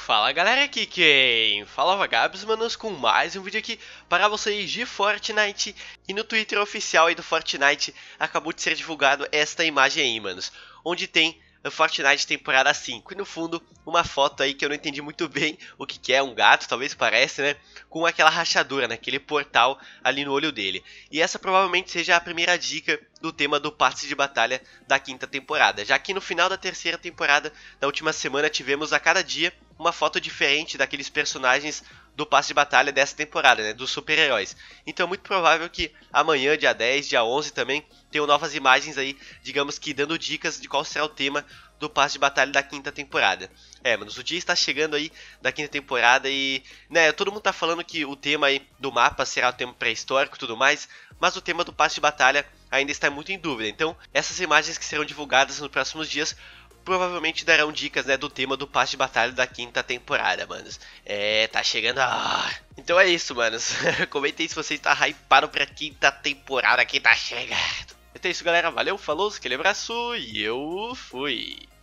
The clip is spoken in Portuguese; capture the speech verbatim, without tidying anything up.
Fala galera, aqui quem fala Gabs, manos, com mais um vídeo aqui para vocês de Fortnite. E no Twitter oficial aí do Fortnite acabou de ser divulgado esta imagem aí, manos, onde tem a Fortnite temporada cinco e no fundo uma foto aí que eu não entendi muito bem o que que é, um gato, talvez parece, né, com aquela rachadura, né, aquele portal ali no olho dele. E essa provavelmente seja a primeira dica do tema do passe de batalha da quinta temporada, já que no final da terceira temporada, na última semana, tivemos a cada dia uma foto diferente daqueles personagens do passe de batalha dessa temporada, né, dos super-heróis. Então é muito provável que amanhã, dia dez, dia onze também, tenham novas imagens aí, digamos que dando dicas de qual será o tema do passe de batalha da quinta temporada. É, mano, o dia está chegando aí da quinta temporada e, né, todo mundo tá falando que o tema aí do mapa será o tema pré-histórico e tudo mais, mas o tema do passe de batalha ainda está muito em dúvida. Então, essas imagens que serão divulgadas nos próximos dias provavelmente darão dicas, né, do tema do passe de batalha da quinta temporada, manos. É, tá chegando a hora. Então é isso, manos. Comentem se você está hypado pra quinta temporada que tá chegando. Então é isso, galera. Valeu, falou, aquele abraço e eu fui.